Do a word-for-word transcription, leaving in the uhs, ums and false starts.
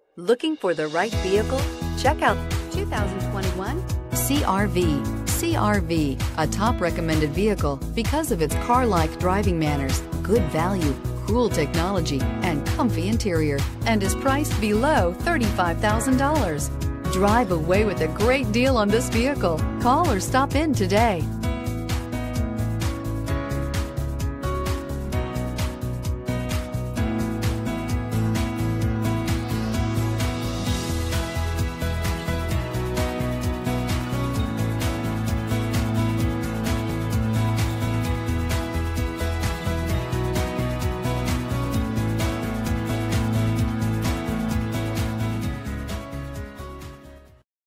Looking for the right vehicle? Check out two thousand twenty-one C R V. C R V, a top recommended vehicle because of its car-like driving manners, good value, cool technology, and comfy interior, and is priced below thirty-five thousand dollars. Drive away with a great deal on this vehicle. Call or stop in today.